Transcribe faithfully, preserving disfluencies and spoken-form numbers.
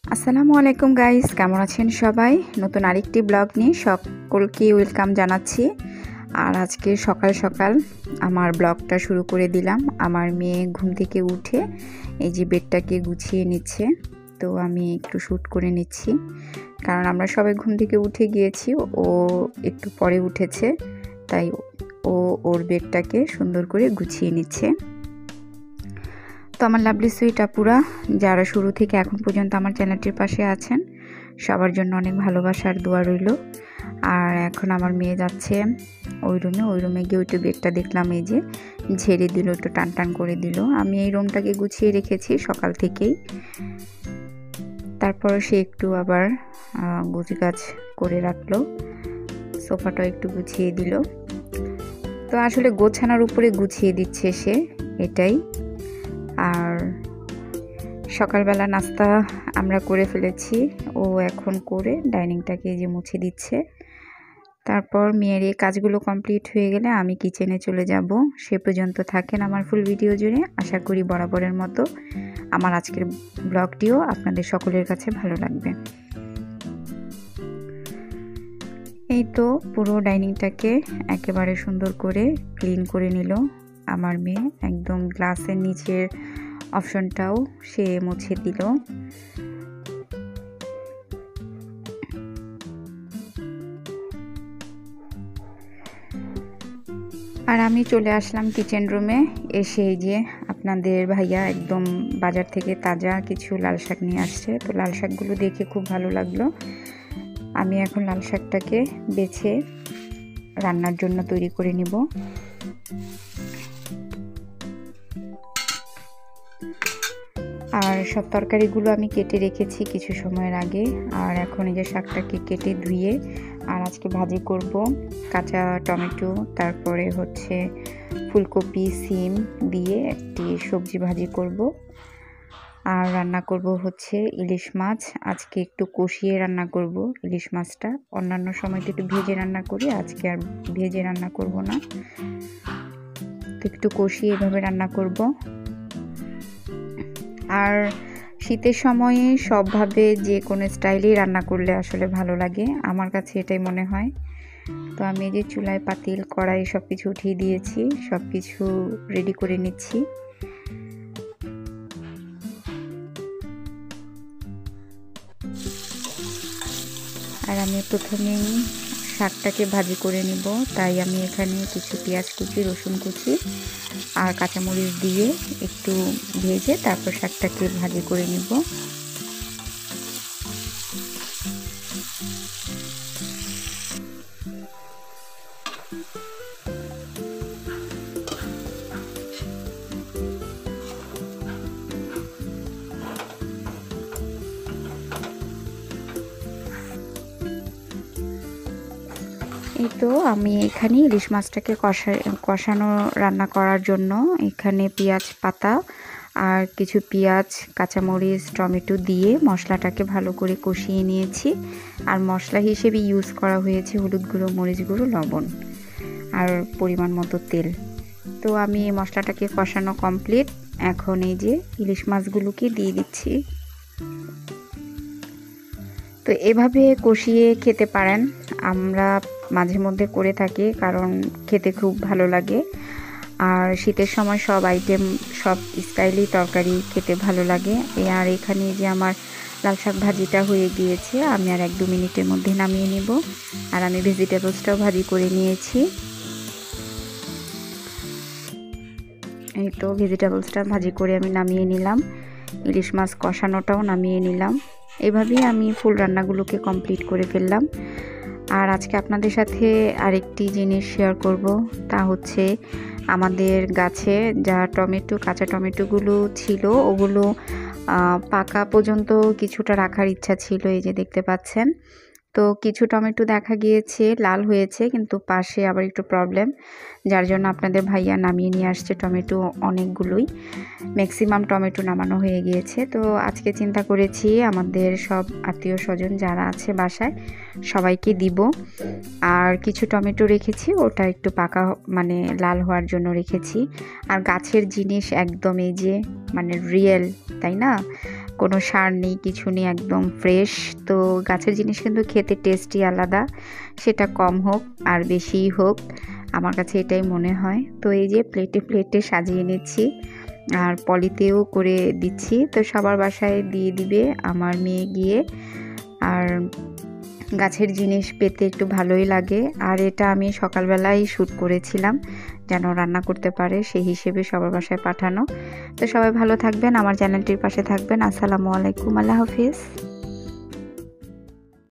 আসসালামু আলাইকুম গাইস, কেমন আছেন সবাই? নতুন আরেকটি ব্লগ নিয়ে সকলকে ওয়েলকাম জানাচ্ছি। আর আজকে সকাল সকাল আমার ব্লগটা শুরু করে দিলাম। আমার মেয়ে ঘুম থেকে উঠে এই যে বেডটাকে গুছিয়ে নিচ্ছে, তো আমি একটু শ্যুট করে নিচ্ছি কারণ আমরা সবাই ঘুম থেকে উঠে গিয়েছি। ও একটু পরে উঠেছে, তাই ও ওর বেডটাকে সুন্দর করে গুছিয়ে নিচ্ছে। তো আমার লাভলি সুইট আপুরা যারা শুরু থেকে এখন পর্যন্ত আমার চ্যানেলটির পাশে আছেন, সবার জন্য অনেক ভালোবাসা আর দোয়া রইল। আর এখন আমার মেয়ে যাচ্ছে ওই রুমে ওই রুমে গিয়ে ওইটু বেডটা দেখলাম এই যে ঝেড়ে দিল, একটু টান টান করে দিল। আমি এই রুমটাকে গুছিয়ে রেখেছি সকাল থেকেই, তারপর সে একটু আবার গুছি গাছ করে রাখলো, সোফাটাও একটু গুছিয়ে দিল। তো আসলে গোছানোর উপরে গুছিয়ে দিচ্ছে সে, এটাই। আর সকালবেলা নাস্তা আমরা করে ফেলেছি, ও এখন করে ডাইনিংটাকে যে মুছে দিচ্ছে। তারপর মেয়ের এই কাজগুলো কমপ্লিট হয়ে গেলে আমি কিচেনে চলে যাব। সে পর্যন্ত থাকেন আমার ফুল ভিডিও জুড়ে। আশা করি বরাবরের মতো আমার আজকের ব্লগটিও আপনাদের সকলের কাছে ভালো লাগবে। এই তো পুরো ডাইনিংটাকে একেবারে সুন্দর করে ক্লিন করে নিল আমার মেয়ে। একদম গ্লাসের নিচের অপশনটাও সে মুছে দিল। আর আমি চলে আসলাম কিচেন রুমে। এসে যে আপনাদের ভাইয়া একদম বাজার থেকে তাজা কিছু লাল শাক নিয়ে আসছে, তো লাল শাকগুলো দেখে খুব ভালো লাগলো। আমি এখন লাল শাকটাকে বেছে রান্নার জন্য তৈরি করে নিব। আর সব তরকারিগুলো আমি কেটে রেখেছি কিছু সময়ের আগে। আর এখন এই যে শাকটাকে কেটে ধুয়ে আর আজকে ভাজি করব কাঁচা টমেটো, তারপরে হচ্ছে ফুলকপি সিম দিয়ে একটি সবজি ভাজি করব। আর রান্না করব হচ্ছে ইলিশ মাছ। আজকে একটু কষিয়ে রান্না করব ইলিশ মাছটা। অন্যান্য সময় তো একটু ভেজে রান্না করি, আজকে আর ভেজে রান্না করব না, তো একটু কষিয়ে এভাবে রান্না করব। আর শীতের সময়ে সবভাবে যে কোনো স্টাইলেই রান্না করলে আসলে ভালো লাগে, আমার কাছে এটাই মনে হয়। তো আমি এই যে চুলায় পাতিল কড়াই সব কিছু উঠিয়ে দিয়েছি, সব কিছু রেডি করে নিচ্ছি। আর আমি প্রথমেই শাকটাকে ভাজি করে নিব, তাই আমি এখানে কিছু পেঁয়াজ কুচি, রসুন কুচি আর কাঁচামরিচ দিয়ে একটু ভেজে তারপর শাকটাকে ভাজি করে নিব। এই তো আমি এখানে ইলিশ মাছটাকে কষা কষানো রান্না করার জন্য এখানে পেঁয়াজ পাতা আর কিছু পেঁয়াজ, কাঁচামরিচ, টমেটো দিয়ে মশলাটাকে ভালো করে কষিয়ে নিয়েছি। আর মশলা হিসেবে ইউজ করা হয়েছে হলুদ গুঁড়ো, মরিচ গুঁড়ো, লবণ আর পরিমাণ মতো তেল। তো আমি এই মশলাটাকে কষানো কমপ্লিট। এখন এই যে ইলিশ মাছগুলোকে দিয়ে দিচ্ছি। তো এভাবে কষিয়ে খেতে পারেন, আমরা মাঝে মধ্যে করে থাকি কারণ খেতে খুব ভালো লাগে। আর শীতের সময় সব আইটেম, সব স্টাইলই তরকারি খেতে ভালো লাগে। আর এখানে যে আমার লাল শাক ভাজিটা হয়ে গিয়েছে, আমি আর এক দু মিনিটের মধ্যে নামিয়ে নিব। আর আমি ভেজিটেবলসটাও ভাজি করে নিয়েছি। এই তো ভেজিটেবলসটা ভাজি করে আমি নামিয়ে নিলাম, ইলিশ মাছ কষানোটাও নামিয়ে নিলাম। এভাবেই আমি ফুল রান্নাগুলোকে কমপ্লিট করে ফেললাম। আর আজকে আপনাদের সাথে আরেকটি জিনিস শেয়ার করব, তা হচ্ছে আমাদের গাছে যা টমেটো, কাঁচা টমেটোগুলো ছিল ওগুলো পাকা পর্যন্ত কিছুটা রাখার ইচ্ছা ছিল, এই যে দেখতে পাচ্ছেন। তো কিছু টমেটো দেখা গিয়েছে লাল হয়েছে, কিন্তু পাশে আবার একটু প্রবলেম, যার জন্য আপনাদের ভাইয়া নামিয়ে নিয়ে আসছে টমেটো অনেকগুলোই। ম্যাক্সিমাম টমেটো নামানো হয়ে গিয়েছে। তো আজকে চিন্তা করেছি আমাদের সব আত্মীয় স্বজন যারা আছে বাসায় সবাইকে দিব। আর কিছু টমেটো রেখেছি, ওটা একটু পাকা মানে লাল হওয়ার জন্য রেখেছি। আর গাছের জিনিস একদম এই যে মানে রিয়েল, তাই না? কোনো সার নেই, কিছু নেই, একদম ফ্রেশ। তো গাছের জিনিস কিন্তু খেতে টেস্টই আলাদা, সেটা কম হোক আর বেশিই হোক, আমার কাছে এটাই মনে হয়। তো এই যে প্লেটে প্লেটে সাজিয়ে নিচ্ছি আর পলিতেও করে দিচ্ছি। তো সবার বাসায় দিয়ে দিবে আমার মেয়ে গিয়ে। আর গাছের জিনিস পেতে একটু ভালোই লাগে। আর এটা আমি সকালবেলায় শ্যুট করেছিলাম যেন রান্না করতে পারে, সেই হিসেবে সবার বাসায় পাঠানো। তো সবাই ভালো থাকবেন, আমার চ্যানেলটির পাশে থাকবেন। আসসালামু আলাইকুম, আল্লাহ হাফিজ।